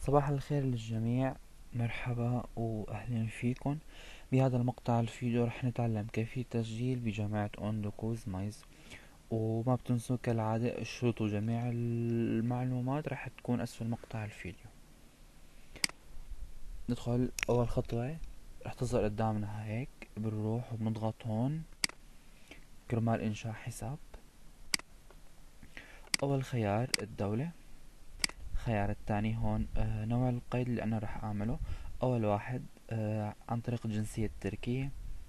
صباح الخير للجميع. مرحبا وأهلا فيكم. بهذا المقطع الفيديو رح نتعلم كيفية تسجيل بجامعة اوندو كوز مايز. وما بتنسوا كالعادة اشرطوا جميع المعلومات رح تكون أسفل مقطع الفيديو. ندخل أول خطوة، رح تظهر قدامنا هيك، بنروح وبنضغط هون كرمال إنشاء حساب. أول خيار الدولة. الخيار الثاني هون نوع القيد اللي أنا رح أعمله. أول واحد عن طريق الجنسية التركية.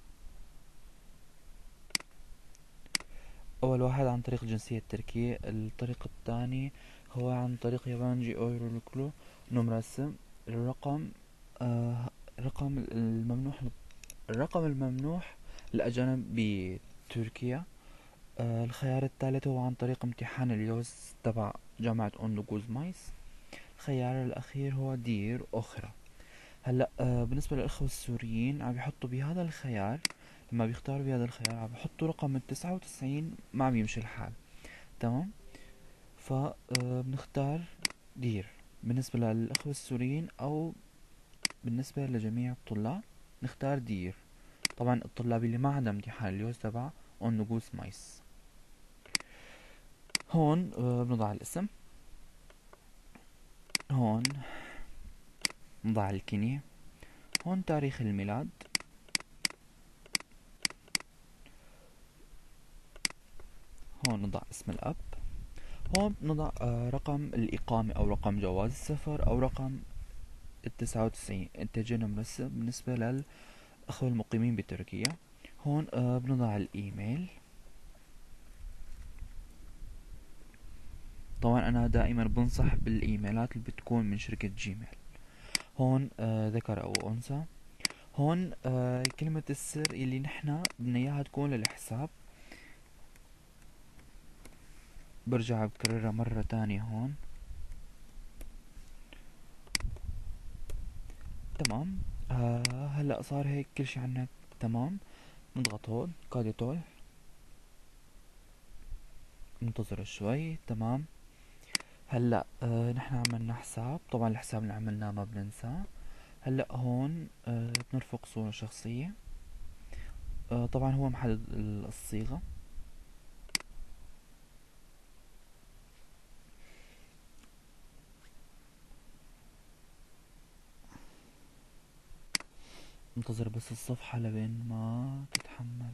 أول واحد عن طريق الجنسية التركية. الطريق الثاني هو عن طريق يابانجي أويرولوكلو نمرسم الرقم. رقم الممنوح، الرقم الممنوح للأجانب بتركيا. الخيار الثالث هو عن طريق امتحان اليوز تبع جامعة أوندوغوز مايس. الخيار الأخير هو دير أخرى. هلا بالنسبة للأخوة السوريين عم يحطوا بهذا الخيار، لما بيختاروا بهذا الخيار عم بحطوا رقم 99، ما عم يمشي الحال. تمام. بنختار دير بالنسبة للأخوة السوريين، أو بالنسبة لجميع الطلاب نختار دير. طبعا الطلاب اللي ما عندهم امتحان اليوز تبع اون نجوس مايس. هون بنضع الاسم، هون نضع الكنية، هون تاريخ الميلاد، هون نضع اسم الأب، هون نضع رقم الإقامة أو رقم جواز السفر أو رقم 99 انتاجنا منسب بالنسبة للأخوة المقيمين بتركيا. هون بنضع الإيميل. طبعا أنا دائما بنصح بالإيميلات اللي بتكون من شركة جيميل. هون ذكر أو أنثى. هون كلمة السر اللي نحنا بدنا إياها تكون للحساب. برجع بكررها مرة تانية هون. تمام. هلأ صار هيك كل شي عنا تمام. نضغط هون كاديتول، ننتظر شوي. تمام. هلا نحن عملنا حساب، طبعا الحساب اللي عملناه ما بننساه. هلا هون بنرفق صورة شخصية. طبعا هو محدد الصيغة. ننتظر بس الصفحة لبين ما تتحمل.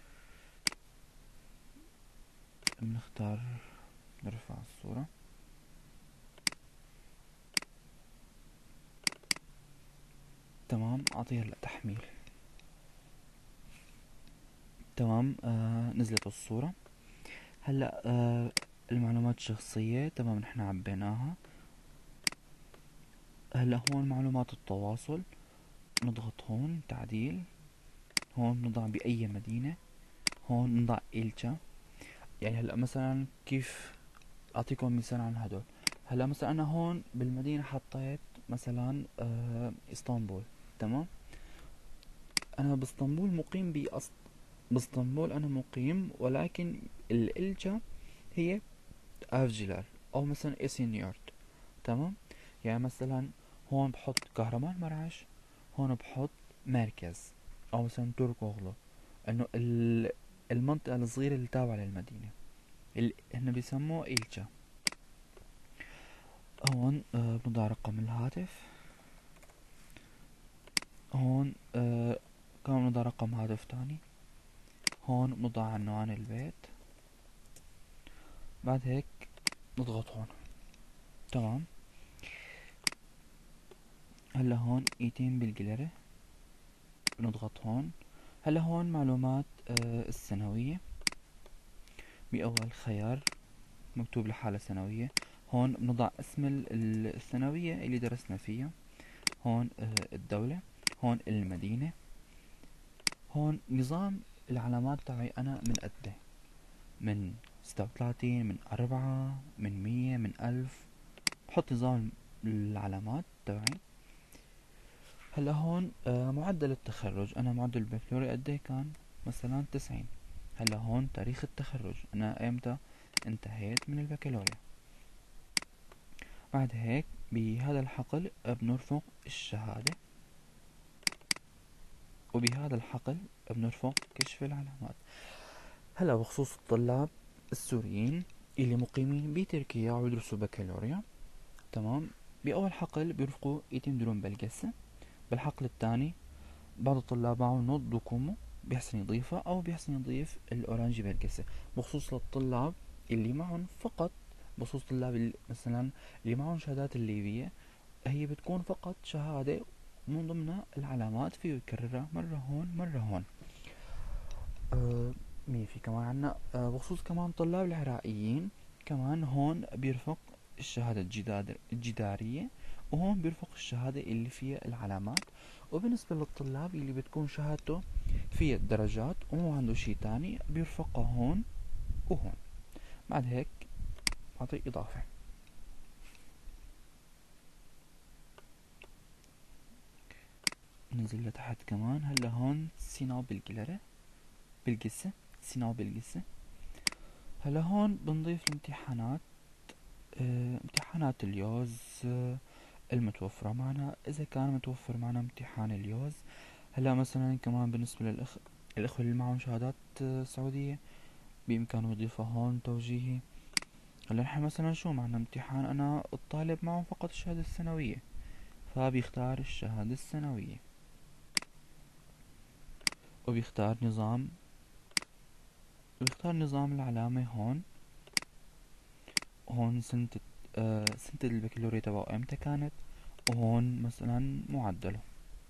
بنختار نرفع الصورة. تمام. اعطيها هلا تحميل. تمام. نزلت الصورة. هلا المعلومات الشخصية تمام نحن عبيناها. هلا هون معلومات التواصل، نضغط هون تعديل. هون نضع بأي مدينة. هون نضع إلشا. يعني هلا مثلا كيف اعطيكم مثال عن هدول. هلا مثلا انا هون بالمدينة حطيت مثلا اسطنبول. تمام. انا باسطنبول مقيم باسطنبول انا مقيم، ولكن الإلشا هي افجلر او مثلا اسينيورت. تمام. يعني مثلا هون بحط كهرمان مرعش، هون بحط مركز، او مثلا ترك اوغلو، انه المنطقة الصغيرة اللي تابعة للمدينة هن بيسموه إلشا. هون بنضع رقم الهاتف. هون كمان بنضع رقم هاتف تاني. هون بنضع عنوان البيت. بعد هيك نضغط هون. تمام. هلا هون ايتين بالجلرة، بنضغط هون. هلا هون معلومات السنوية بأول خيار مكتوب لحالة سنوية. هون بنضع اسم الثانوية اللي درسنا فيها. هون الدولة. هون المدينة. هون نظام العلامات تبعي أنا من قد من 36، من 4، من 100، من 1000. بحط نظام العلامات تبعي. هلا هون معدل التخرج، أنا معدل البكالوريا قد كان مثلا 90. هلا هون تاريخ التخرج، أنا إمتى انتهيت من البكالوريا. بعد هيك بهذا الحقل بنرفق الشهادة، وبهذا الحقل بنرفق كشف العلامات. هلا بخصوص الطلاب السوريين اللي مقيمين بتركيا ويدرسوا بكالوريا، تمام، بأول حقل بيرفقوا يتم بلقسة. بالحقل الثاني بعض الطلاب معهم نوت دوكومو بيحسن يضيفها أو بيحسن يضيف الأورانجي بلقسة. بخصوص للطلاب اللي معهم فقط، بخصوص طلاب مثلا اللي معهم شهادات الليبية، هي بتكون فقط شهادة من ضمن العلامات، فيه يكررها مرة هون مرة هون. مين في كمان عنا بخصوص كمان طلاب العراقيين، كمان هون بيرفق الشهادة الجدارية، وهون بيرفق الشهادة اللي فيها العلامات. وبالنسبة للطلاب اللي بتكون شهادته فيها الدرجات ومو عنده شي تاني بيرفقها هون وهون. بعد هيك بعطي إضافة. ننزل لتحت كمان. هلا هون سيناو بالقسة سيناو بالقسة. هلا هون بنضيف الامتحانات، امتحانات اليوز المتوفرة معنا، إذا كان متوفر معنا امتحان اليوز. هلا مثلا كمان بالنسبة الأخوة اللي معهم شهادات سعودية بإمكانه يضيفها هون توجيهي. هلا نحن مثلا شو معنا امتحان، أنا الطالب معه فقط الشهادة السنوية، فبيختار الشهادة السنوية وبيختار نظام، العلامة هون. سنة سنة البكالوريا تبعه امتى كانت، وهون مثلا معدله.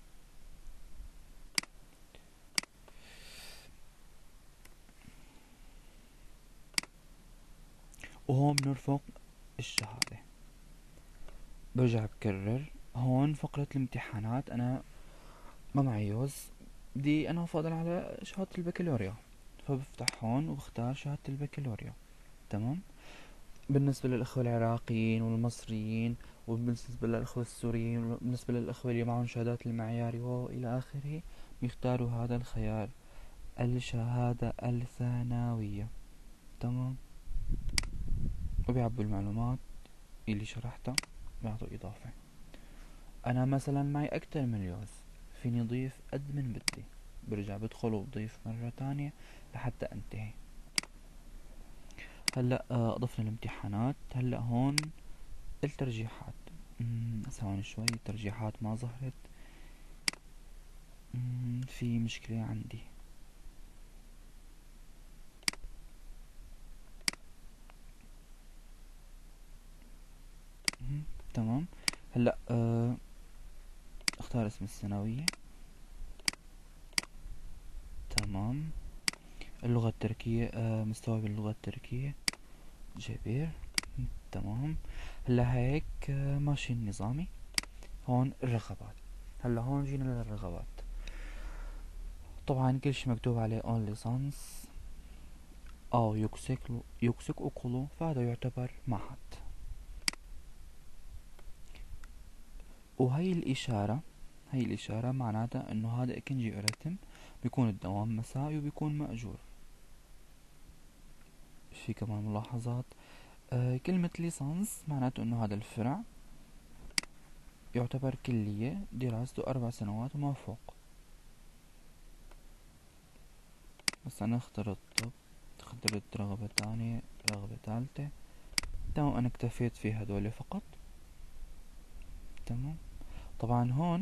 وهون بنرفق الشهادة. برجع بكرر هون فقرة الامتحانات، أنا ما معي يوز، بدي أنا أفضل على شهادة البكالوريا، فبفتح هون وبختار شهادة البكالوريا. تمام. بالنسبة للأخوة العراقيين والمصريين، وبالنسبة للأخوة السوريين، وبالنسبة للأخوة اللي معهم شهادات المعياري وإلى آخره، بيختاروا هذا الخيار، الشهادة الثانوية. تمام. وبيعبوا المعلومات اللي شرحتها، بيعطوا إضافة. أنا مثلا معي أكتر من يوز، فيني أضيف قد من بدي، برجع بدخل وبضيف مرة تانية لحتى أنتهي. هلا أضفنا الامتحانات. هلا هون الترجيحات. ثواني شوي، الترجيحات ما ظهرت. في مشكلة عندي. تمام. هلا اختار اسم الثانوية. تمام. اللغة التركية، مستوى باللغة التركية جبير. تمام. هلا هيك ماشي النظامي. هون الرغبات. هلا هون جينا للرغبات. طبعا كل شي مكتوب عليه اون ليسانس او يوكسك اوكولو، فهذا يعتبر معهد. وهي الإشارة معناتها إنه هذا إكنجي أوريتم، بيكون الدوام مسائي وبيكون مأجور. في كمان ملاحظات. كلمة ليسانس معناته إنه هذا الفرع يعتبر كلية دراسته 4 سنوات وما فوق. بس أنا اخترت طب، اخترت رغبة تانية، رغبة تالتة. تمام. أنا اكتفيت في هدول فقط. تمام. طبعا هون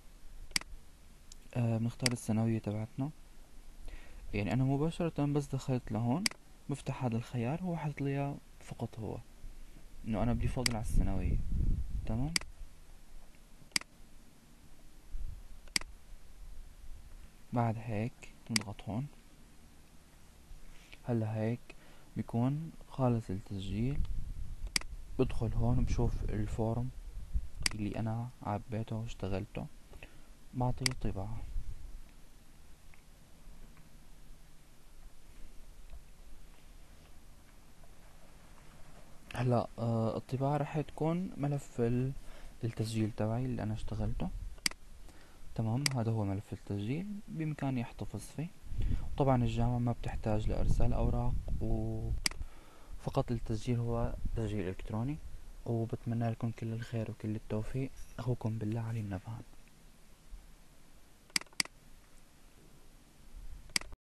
بنختار الثانوية تبعتنا. يعني أنا مباشرة بس دخلت لهون بفتح هذا الخيار، هو حاط لي إياه فقط، هو إنه أنا بدي فضل على الثانوية. تمام. بعد هيك نضغط هون. هلا هيك بيكون خالص التسجيل. بدخل هون بشوف الفورم اللي أنا عبيته واشتغلته، بعطيه طباعة. هلا الطباعة رح تكون ملف التسجيل تبعي اللي أنا اشتغلته. تمام. هذا هو ملف التسجيل، بإمكاني أحتفظ فيه. طبعا الجامعة ما بتحتاج لإرسال أوراق، وفقط التسجيل هو تسجيل إلكتروني. وبتمنى لكم كل الخير وكل التوفيق. أخوكم بالله علي النبهان.